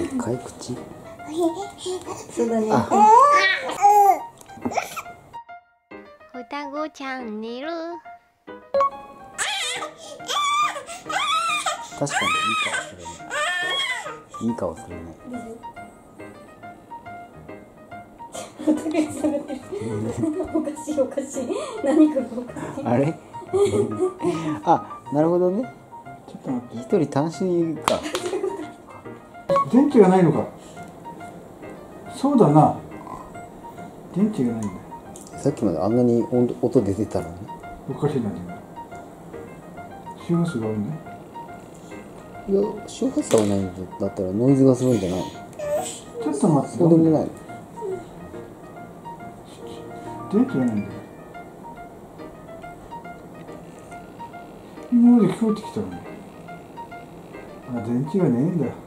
かい口。 そうだね。 双子チャンネル。 確かにいい顔するね。 おかしいおかしい。何かがおかしい。 あれあ、なるほどね。 ちょっと待って。 一人単身か。 電池がないのか。そうだな。電池がないんだよ。 さっきまであんなに音出てたのに。 おかしいな、自分。周波数があるね。 いや、周波数はないんだったらノイズがするんじゃないの？ ちょっと待って。 そうでもないの？ 電池がないんだよ。今まで聞こえてきたのに。あ、電池がねえんだよ。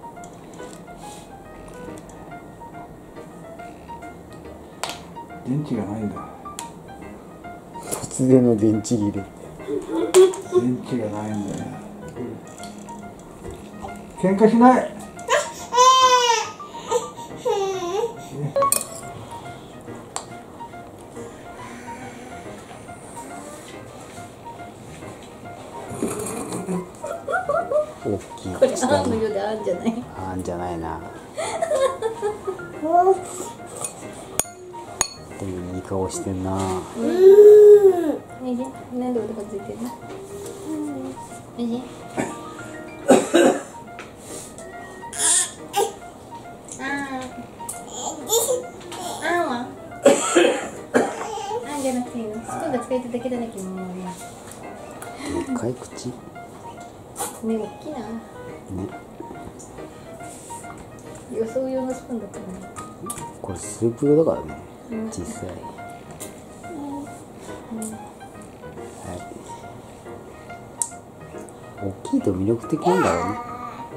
電池がないんだ。 突然の電池切れ。 電池がないんだよ。喧嘩しない。 大きいこれ口だね。 あんのようであんじゃない。 あんじゃないな。でもいい顔してんな。 ねじ、なんで音がついてるの？ねじ。あんじゃなくていいの。スプーンが使えただけだね、君もね。 でっかい口。 目大きいな。 ね。 予想用のスプーンだったね。 これスープ用だからね。実際。はい。大きいと魅力的なんだろうね。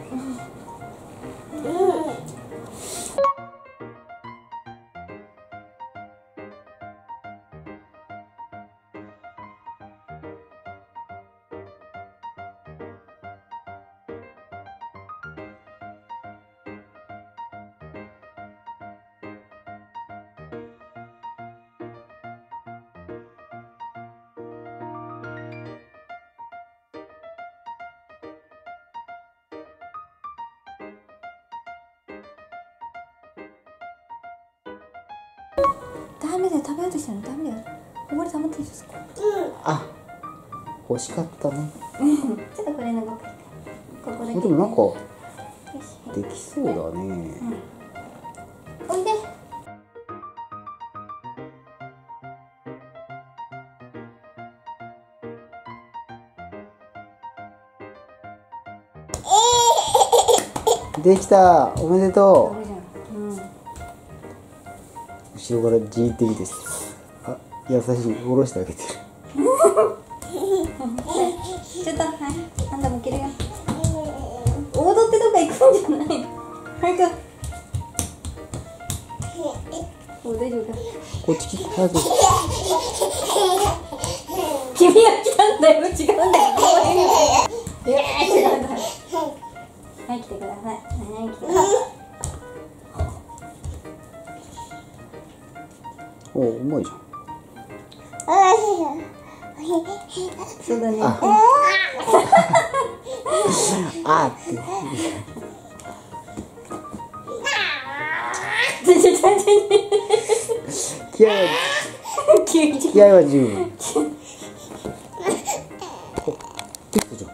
ダメだよ、食べようとしたの。ダメだよ。こぼれ溜まってるんですか。 あ、欲しかったね。 ちょっとこれのここだけ。 でもなんかよし。 できそうだね。 おいで。 できた、おめでとダメじゃん。うん。 う。後ろからじーって見て。あ、優しい、下ろしてあげてる。 ちょっと、はい、あんたも着るよ。踊ってどっか行くんじゃないの。早く。もう大丈夫か。 こっち来て、早く。 君が来たんだよ、違うんだよ。違うんだ。はい、来てください。はい、来てください。 お、うまいじゃん。 そうだね。 あって。気合は十分。できたじゃん。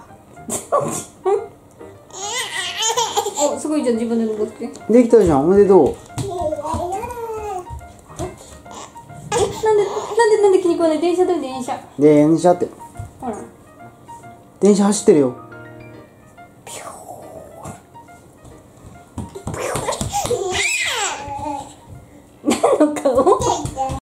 お、すごいじゃん、自分で登って。 できたじゃん、おめでとう。 なんで気に食わない。電車だよ、電車。 電車って。 ほら。 電車走ってるよ。